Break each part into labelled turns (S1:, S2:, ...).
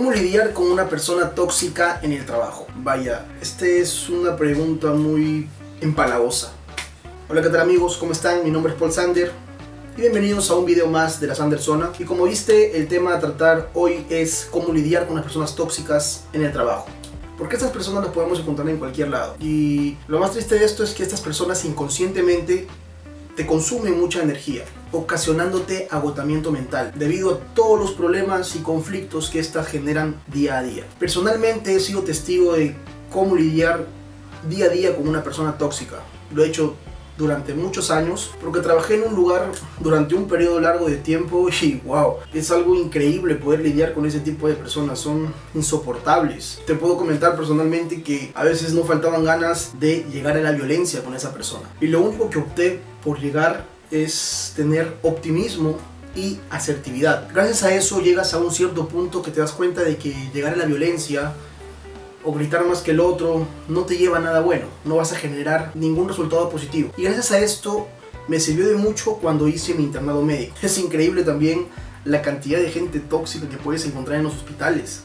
S1: ¿Cómo lidiar con una persona tóxica en el trabajo? Vaya, esta es una pregunta muy empalagosa. Hola, ¿qué tal amigos? ¿Cómo están? Mi nombre es Paul Sander y bienvenidos a un video más de la Sander Zona. Y como viste, el tema a tratar hoy es cómo lidiar con las personas tóxicas en el trabajo. Porque estas personas las podemos encontrar en cualquier lado. Y lo más triste de esto es que estas personas inconscientemente te consumen mucha energía, ocasionándote agotamiento mental debido a todos los problemas y conflictos que estas generan día a día. Personalmente he sido testigo de cómo lidiar día a día con una persona tóxica. Lo he hecho durante muchos años porque trabajé en un lugar durante un periodo largo de tiempo y wow, es algo increíble poder lidiar con ese tipo de personas, son insoportables. Te puedo comentar personalmente que a veces no faltaban ganas de llegar a la violencia con esa persona y lo único que opté por llegar es tener optimismo y asertividad. Gracias a eso llegas a un cierto punto que te das cuenta de que llegar a la violencia o gritar más que el otro no te lleva a nada bueno, no vas a generar ningún resultado positivo. Y gracias a esto me sirvió de mucho cuando hice mi internado médico. Es increíble también la cantidad de gente tóxica que puedes encontrar en los hospitales.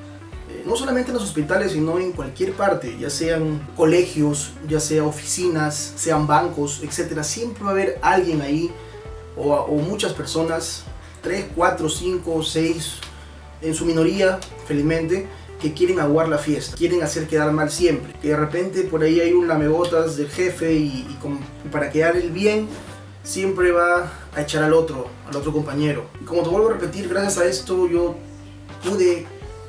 S1: No solamente en los hospitales, sino en cualquier parte, ya sean colegios, ya sean oficinas, sean bancos, etc. Siempre va a haber alguien ahí o muchas personas, 3, 4, 5, 6, en su minoría, felizmente, que quieren aguar la fiesta, quieren hacer quedar mal siempre. Que de repente por ahí hay un lamebotas del jefe y para quedar el bien siempre va a echar al otro compañero. Y como te vuelvo a repetir, gracias a esto yo pude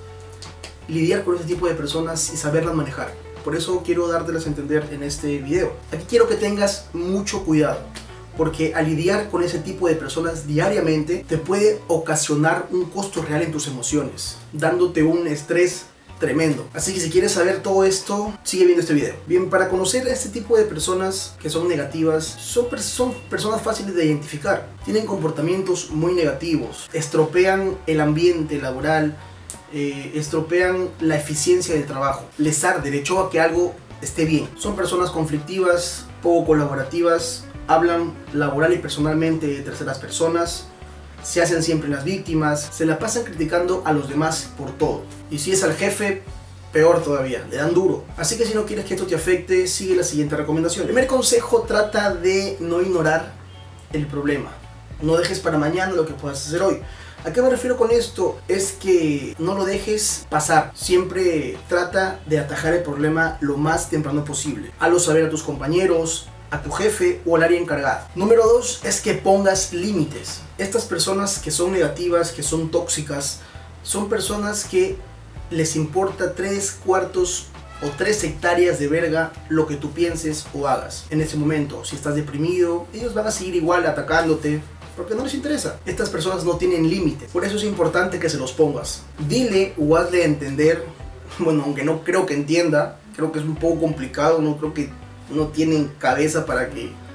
S1: lidiar con ese tipo de personas y saberlas manejar. Por eso quiero dártelas a entender en este video. Aquí quiero que tengas mucho cuidado, porque al lidiar con ese tipo de personas diariamente te puede ocasionar un costo real en tus emociones, dándote un estrés tremendo. Así que si quieres saber todo esto, sigue viendo este video. Bien, para conocer a este tipo de personas que son negativas, son personas fáciles de identificar. Tienen comportamientos muy negativos, estropean el ambiente laboral, estropean la eficiencia del trabajo, les arde, le choca que algo esté bien. Son personas conflictivas, poco colaborativas, hablan laboral y personalmente de terceras personas, se hacen siempre las víctimas, se la pasan criticando a los demás por todo. Y si es al jefe, peor todavía, le dan duro. Así que si no quieres que esto te afecte, sigue la siguiente recomendación. Primer consejo, trata de no ignorar el problema. No dejes para mañana lo que puedas hacer hoy. ¿A qué me refiero con esto? Es que no lo dejes pasar. Siempre trata de atajar el problema lo más temprano posible. Hazlo saber a tus compañeros, a tu jefe o al área encargada. Número 2 es que pongas límites. Estas personas que son negativas, que son tóxicas, son personas que les importa 3/4 o 3 hectáreas de verga lo que tú pienses o hagas. En ese momento, si estás deprimido, ellos van a seguir igual atacándote, porque no les interesa. Estas personas no tienen límites, por eso es importante que se los pongas. Dile o hazle entender, bueno, aunque no creo que entienda, creo que es un poco complicado, no creo que no tienen cabeza para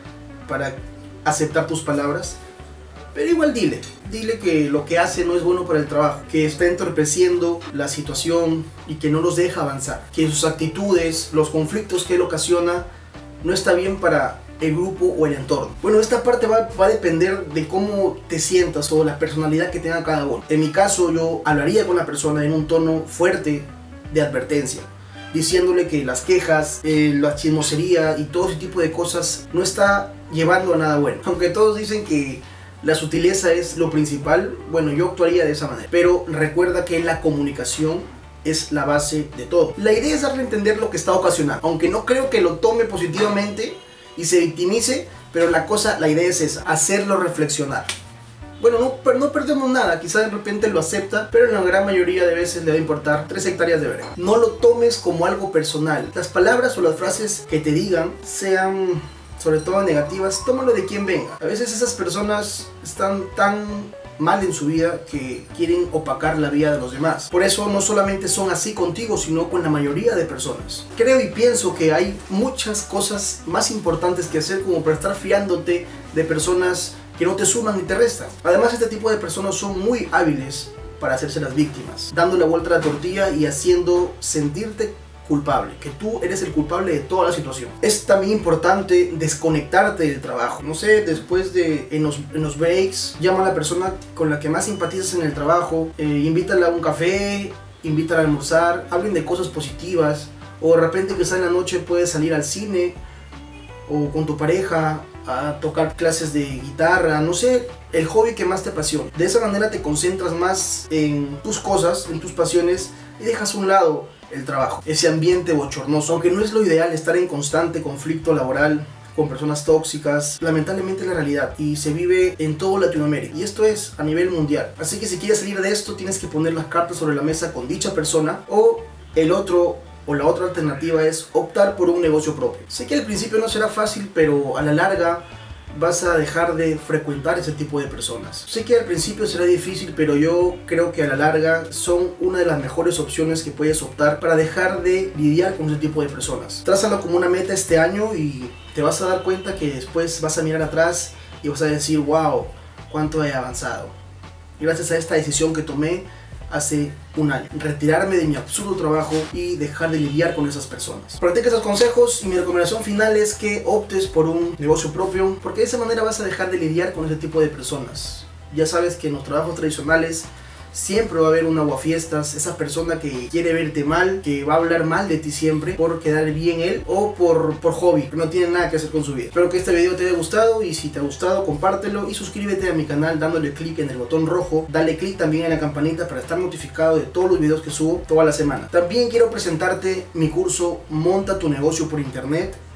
S1: aceptar tus palabras, pero igual dile que lo que hace no es bueno para el trabajo, que está entorpeciendo la situación y que no los deja avanzar, que sus actitudes, los conflictos que él ocasiona no está bien para el grupo o el entorno. Bueno, esta parte va a depender de cómo te sientas o la personalidad que tenga cada uno. En mi caso, yo hablaría con la persona en un tono fuerte de advertencia, diciéndole que las quejas, la chismosería y todo ese tipo de cosas no está llevando a nada bueno. Aunque todos dicen que la sutileza es lo principal, bueno, yo actuaría de esa manera. Pero recuerda que la comunicación es la base de todo. La idea es darle a entender lo que está ocasionando, aunque no creo que lo tome positivamente y se victimice, pero la idea es esa, hacerlo reflexionar. Bueno, no perdemos nada, quizás de repente lo acepta, pero en la gran mayoría de veces le va a importar 3 hectáreas de verga. No lo tomes como algo personal. Las palabras o las frases que te digan, sean sobre todo negativas, tómalo de quien venga. A veces esas personas están tan mal en su vida que quieren opacar la vida de los demás. Por eso no solamente son así contigo, sino con la mayoría de personas. Creo y pienso que hay muchas cosas más importantes que hacer como para estar fiándote de personas que no te suman ni te restan. Además, este tipo de personas son muy hábiles para hacerse las víctimas, dando la vuelta a la tortilla y haciendo sentirte culpable, que tú eres el culpable de toda la situación. Es también importante desconectarte del trabajo. No sé, después de en los breaks, llama a la persona con la que más simpatizas en el trabajo, invítala a un café invítala a almorzar, hablen de cosas positivas, o de repente quizá en la noche puedes salir al cine o con tu pareja a tocar clases de guitarra, no sé, el hobby que más te apasiona. De esa manera te concentras más en tus cosas, en tus pasiones, y dejas a un lado el trabajo, ese ambiente bochornoso. Aunque no es lo ideal estar en constante conflicto laboral con personas tóxicas, lamentablemente es la realidad y se vive en todo Latinoamérica, y esto es a nivel mundial. Así que si quieres salir de esto, tienes que poner las cartas sobre la mesa con dicha persona, o la otra alternativa es optar por un negocio propio. Sé que al principio no será fácil, pero a la larga vas a dejar de frecuentar ese tipo de personas. Sé que al principio será difícil, pero yo creo que a la larga son una de las mejores opciones que puedes optar para dejar de lidiar con ese tipo de personas. Trázalo como una meta este año y te vas a dar cuenta que después vas a mirar atrás y vas a decir, wow, cuánto he avanzado. Gracias a esta decisión que tomé hace un año, retirarme de mi absurdo trabajo y dejar de lidiar con esas personas. Practica esos consejos y mi recomendación final es que optes por un negocio propio, porque de esa manera vas a dejar de lidiar con ese tipo de personas. Ya sabes que en los trabajos tradicionales siempre va a haber un aguafiestas, esa persona que quiere verte mal, que va a hablar mal de ti siempre por quedar bien él o por hobby, que no tiene nada que hacer con su vida. Espero que este video te haya gustado, y si te ha gustado, compártelo y suscríbete a mi canal dándole clic en el botón rojo. Dale clic también en la campanita para estar notificado de todos los videos que subo toda la semana. También quiero presentarte mi curso Monta tu negocio por internet.